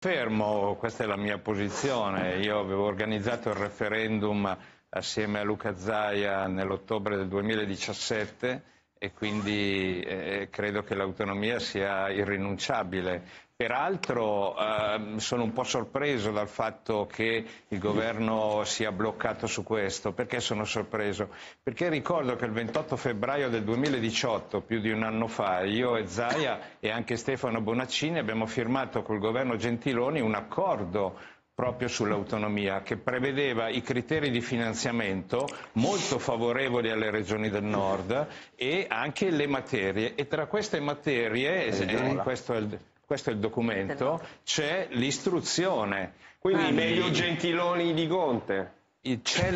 confermo, questa è la mia posizione. Io avevo organizzato il referendum assieme a Luca Zaia nell'ottobre del 2017 e quindi credo che l'autonomia sia irrinunciabile. Peraltro sono un po' sorpreso dal fatto che il governo sia bloccato su questo. Perché sono sorpreso? Perché ricordo che il 28 febbraio del 2018, più di un anno fa, io e Zaia e anche Stefano Bonaccini abbiamo firmato col governo Gentiloni un accordo proprio sull'autonomia, che prevedeva i criteri di finanziamento molto favorevoli alle regioni del nord e anche le materie. E tra queste materie, questo è il documento, c'è l'istruzione. Quindi meglio Gentiloni di Conte. C'è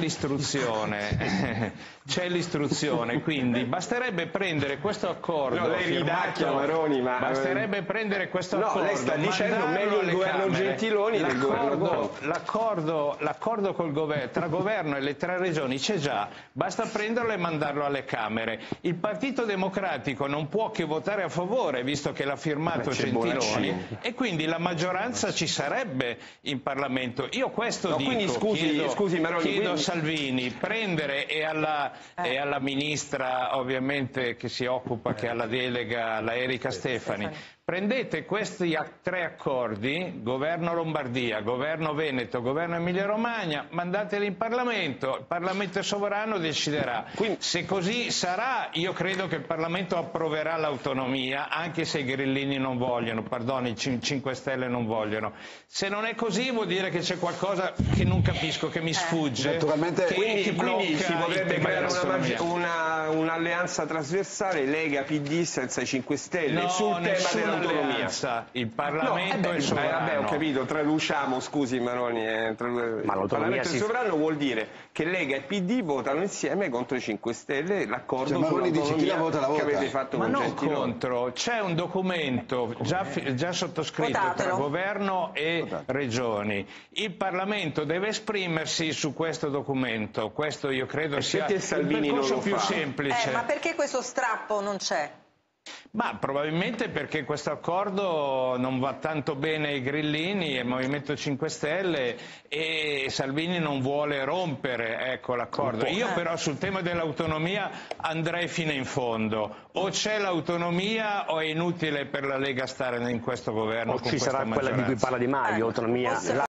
l'istruzione, quindi basterebbe prendere questo accordo. No, lei ridacchia Maroni, ma basterebbe prendere questo accordo. No, lei sta dicendo meglio il governo Gentiloni del governo Conte. L'accordo tra governo e le tre regioni c'è già, basta prenderlo e mandarlo alle Camere. Il Partito Democratico non può che votare a favore, visto che l'ha firmato Gentiloni, e quindi la maggioranza ci sarebbe in Parlamento. Io questo dico. Quindi scusi Maroni. Chiedo a Salvini prendere e alla ministra ovviamente che si occupa, che ha la delega, la Erika Stefani. Prendete questi tre accordi, governo Lombardia, governo Veneto, governo Emilia Romagna, mandateli in Parlamento, il Parlamento sovrano deciderà. Se così sarà, io credo che il Parlamento approverà l'autonomia, anche se i grillini non vogliono, i 5 Stelle non vogliono. Se non è così vuol dire che c'è qualcosa che non capisco, che mi sfugge. Naturalmente, quindi si potrebbe creare un'alleanza trasversale Lega-PD senza i 5 Stelle sul tema dell'autonomia. Il Parlamento e il sovrano. Vabbè, ho capito, traduciamo, scusi Maroni. Il Parlamento e il sovrano vuol dire che Lega e PD votano insieme contro i 5 Stelle l'accordo sull'autonomia che avete fatto con Gentiloni. Contro, c'è un documento già sottoscritto tra governo e regioni. Il Parlamento deve esprimersi su questo documento. Questo io credo sia il percorso più semplice. Ma perché questo strappo non c'è? Ma probabilmente perché questo accordo non va tanto bene ai grillini e al Movimento 5 Stelle e Salvini non vuole rompere l'accordo. Io però sul tema dell'autonomia andrei fino in fondo. O c'è l'autonomia o è inutile per la Lega stare in questo governo. O ci sarà quella di cui parla Di Maio, autonomia.